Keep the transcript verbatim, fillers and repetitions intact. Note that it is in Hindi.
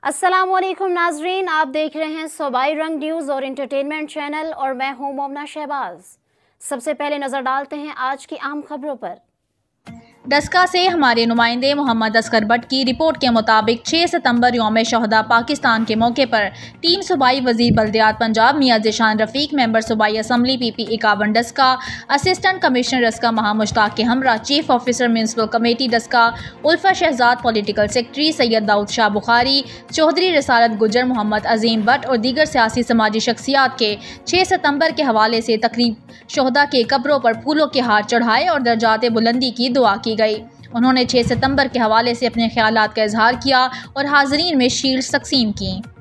अस्सलाम वालेकुम नाजरीन, आप देख रहे हैं सूबाई रंग न्यूज़ और इंटरटेनमेंट चैनल और मैं हूं मोमना शहबाज। सबसे पहले नजर डालते हैं आज की अहम खबरों पर। डस्का से हमारे नुमाइंदे मोहम्मद असगर भट्ट की रिपोर्ट के मुताबिक छह सितंबर यौम शहदा पाकिस्तान के मौके पर टीम सूबाई वजीर बल्दियात पंजाब मियां ज़ीशान रफ़ीक, मेंबर सूबाई असम्बली पी पी इक्यावन डस्का, असिस्टेंट कमिश्नर डस्का महा मुश्ताक के हमरा, chief officer municipal committee Daska Ulfa Shahzad, political secretary Syed Daud Shah Bukhari, Chaudhry Risalat Gujjar, Mohammad अजीम भट्ट और दीगर सियासी समाजी शख्सियात के छह सितंबर के हवाले से तकरीब शहदा के कब्रों पर फूलों के हार चढ़ाए और दर्जात बुलंदी की दुआ की गई। उन्होंने छह सितंबर के हवाले से अपने ख्यालात का इजहार किया और हाज़रीन में शील्ड्स तकसीम की।